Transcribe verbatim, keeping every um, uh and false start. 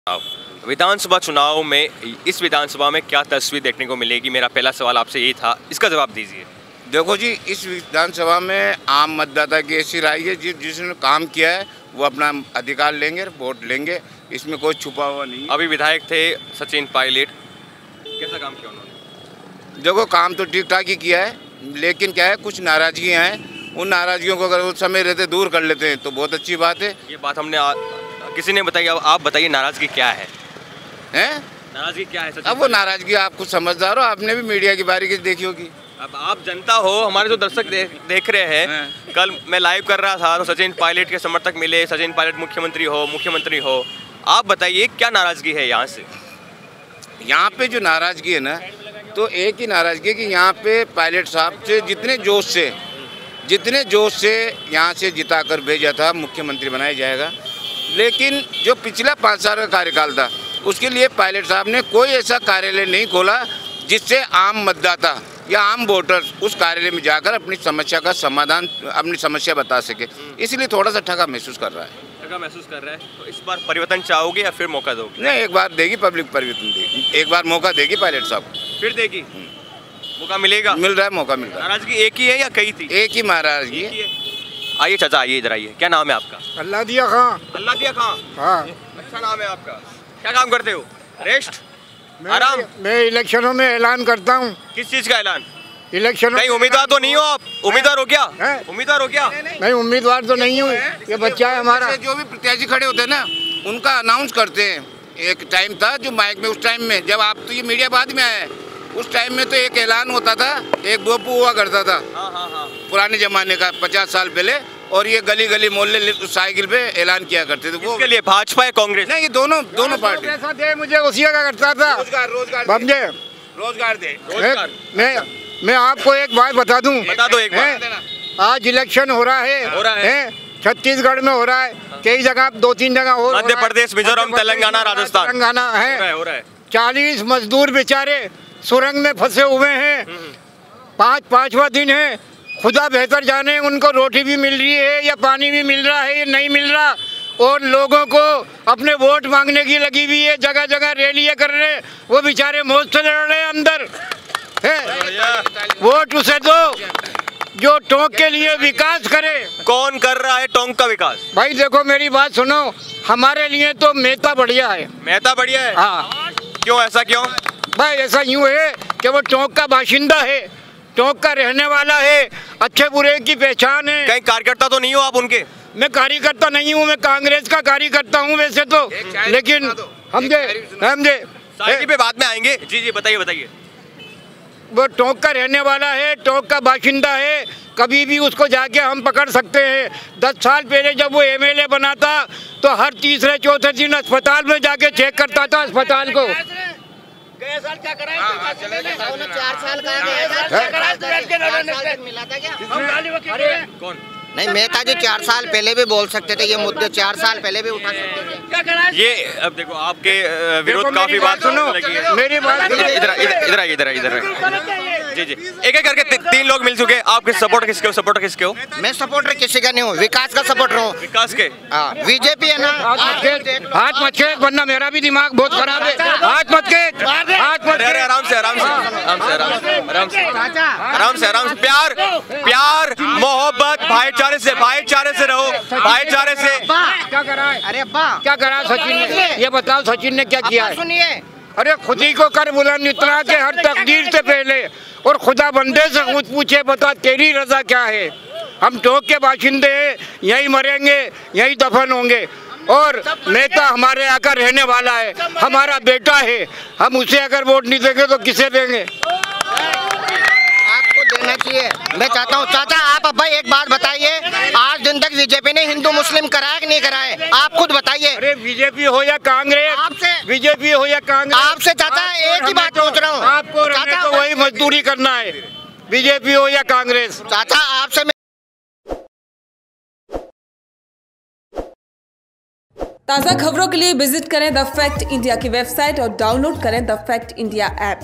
चुनाव विधानसभा चुनाव में इस विधानसभा में क्या तस्वीर देखने को मिलेगी? मेरा पहला सवाल आपसे ये था, इसका जवाब दीजिए। देखो जी, इस विधानसभा में आम मतदाता की ऐसी राय है जिस जिसने काम किया है वो अपना अधिकार लेंगे, वोट लेंगे, इसमें कोई छुपा हुआ नहीं। अभी विधायक थे सचिन पायलट, कैसा काम किया उन्होंने? देखो, काम तो ठीक ठाक ही किया है, लेकिन क्या है, कुछ नाराजगियाँ हैं। उन नाराजगियों को अगर उस समय रहते दूर कर लेते हैं तो बहुत अच्छी बात है। ये बात हमने आ, किसी ने बताई, अब आप बताइए नाराजगी क्या है? हैं? नाराजगी क्या है? अब वो नाराजगी आप कुछ समझदार हो, आपने भी मीडिया की बारीकी देखी होगी। अब आप जनता हो, हमारे जो दर्शक दे, देख रहे हैं, कल मैं लाइव कर रहा था तो सचिन पायलट के समर्थक मिले, सचिन पायलट मुख्यमंत्री हो मुख्यमंत्री हो आप बताइए क्या नाराजगी है यहाँ से? यहाँ पे जो नाराजगी है ना, तो एक ही नाराजगी है कि यहाँ पे पायलट साहब से जितने जोश से जितने जोश से यहाँ से जिता कर भेजा था, मुख्यमंत्री बनाया जाएगा, लेकिन जो पिछला पाँच साल का कार्यकाल था उसके लिए पायलट साहब ने कोई ऐसा कार्यालय नहीं खोला जिससे आम मतदाता या आम वोटर्स उस कार्यालय में जाकर अपनी समस्या का समाधान, अपनी समस्या बता सके। इसलिए थोड़ा सा ठगा महसूस कर रहा है। ठगा महसूस कर रहा है तो इस बार परिवर्तन चाहोगे या फिर मौका दोगे? नहीं, एक बार देगी पब्लिक, परिवर्तन देगी, एक बार मौका देगी पायलट साहब। फिर देगी? मौका मिलेगा? मिल रहा है, मौका मिल रहा है। नाराजगी एक ही है या कई थी? एक ही नाराजगी है। आइए चाचा, आइए इधर आइए। क्या नाम है आपका? अल्लाह दिया खां। अल्लाह दिया खां? हाँ। अच्छा नाम है आपका। क्या काम करते हो? रेस्ट? आराम? मैं इलेक्शनों में ऐलान करता हूँ। किस चीज का ऐलान? इलेक्शन। कहीं उम्मीदवार तो नहीं हो आप? उम्मीदवार हो क्या? उम्मीदवार हो क्या? नहीं, उम्मीदवार तो नहीं हूँ, ये बच्चा है हमारा। जो भी प्रत्याशी खड़े होते हैं ना, उनका अनाउंस करते हैं। एक टाइम था जो माइक में, उस टाइम में जब आप, तो ये मीडिया बाद में आया है, उस टाइम में तो एक ऐलान होता था, एक बापू हुआ करता था। हाँ, हाँ, हाँ। पुराने जमाने का, पचास साल पहले, और ये गली गली मोहल्ले साइकिल पे ऐलान किया करते थे। वो के लिए भाजपा या कांग्रेस? नहीं, ये दोनों दोनों पार्टी। ऐसा दे मुझे, उसी का करता था। रोजगार रोजगार समझे? रोजगार दे। रोजगार। मैं मैं आपको एक बात बता दूं। बता दो एक बात। आज इलेक्शन हो रहा है, हो रहा है। छत्तीसगढ़ में हो रहा है, कई जगह, दो तीन जगह हो, मध्य प्रदेश, मिजोरम, तेलंगाना, राजस्थान, तेलंगाना है। हो रहा है। चालीस मजदूर बेचारे सुरंग में फंसे हुए हैं, पाँच पाँचवा दिन है। खुदा बेहतर जाने उनको रोटी भी मिल रही है या पानी भी मिल रहा है या नहीं मिल रहा, और लोगों को अपने वोट मांगने की लगी हुई है, जगह जगह रैलियां कर रहे हैं। वो बेचारे मौत से लड़ रहे हैं अंदर है। वोट उसे दो जो टोंक के लिए विकास करे। कौन कर रहा है टोंक का विकास? भाई देखो, मेरी बात सुनो, हमारे लिए तो मेहता बढ़िया है। मेहता बढ़िया है? हाँ। क्यों, ऐसा क्यों? भाई ऐसा यूँ है कि वो टोंक का बाशिंदा है, टोंक का रहने वाला है, अच्छे बुरे की पहचान है। कहीं कार्यकर्ता तो नहीं हो आप उनके? मैं कार्यकर्ता नहीं हूँ, मैं कांग्रेस का कार्यकर्ता हूँ वैसे तो, लेकिन समझे समझे शादी पे बाद में आएंगे। जी जी बताइए बताइए। वो टोंक का रहने वाला है, टोंक का बाशिंदा है, कभी भी उसको जाके हम पकड़ सकते हैं। दस साल पहले जब वो एमएलए बना था तो हर तीसरे चौथे दिन अस्पताल में जाके चेक करता था अस्पताल को। गए साल क्या कराए? चार साल का मिला था क्या? कौन? नहीं, मेहता जी चार साल पहले भी बोल सकते थे, ये मुद्दे चार साल पहले भी उठा सकते थे। ये अब देखो आपके विरोध काफी बात सुनो, मेरी बात इधर इधर इधर आइए, इधर इधर जी जी एक एक करके ती, तीन लोग मिल चुके हैं। आप किस सपोर्टर किसके हो? सपोर्टर किसके हो? मैं सपोर्टर किसी का नहीं हूँ, विकास का सपोर्टर हूँ। विकास के? बीजेपी है ना। हाथ मत खेल, वरना मेरा भी दिमाग बहुत खराब है। हाथ मत खेल, हाथ मत खेल। आराम से आराम से आराम से आराम से आराम से आराम से आराम से प्यार प्यार मोहब्बत भाईचारे से भाईचारे से रहो, भाईचारे से। क्या करा है? अरे अब्बा, क्या करा सचिन ने? ये बताओ सचिन ने क्या किया है? सुनिए, अरे खुद ही को कर बुलंद इतना के हर तकदीर से पहले, और खुदा बंदे से खुद पूछे, बता तेरी रजा क्या है? हम टोंक के बाशिंदे हैं, यहीं मरेंगे, यहीं दफन होंगे, और नेता हमारे आकर रहने वाला है, हमारा बेटा है। हम उसे अगर वोट नहीं देंगे तो किसे देंगे? आपको देना चाहिए। मैं चाहता हूँ चाचा, आप अब भाई एक बात बताइए, आज दिन तक बीजेपी ने हिंदू मुस्लिम कराया कि नहीं कराए? आप खुद बताइए। अरे बीजेपी हो या कांग्रेस, आपसे बीजेपी हो या कांग्रेस, आपसे चाचा एक ही बात पूछ रहा हूँ। आपको रहने को वही मजदूरी करना है, बीजेपी हो या कांग्रेस। चाचा आपसे ताज़ा खबरों के लिए विजिट करें द फैक्ट इंडिया की वेबसाइट और डाउनलोड करें द फैक्ट इंडिया ऐप।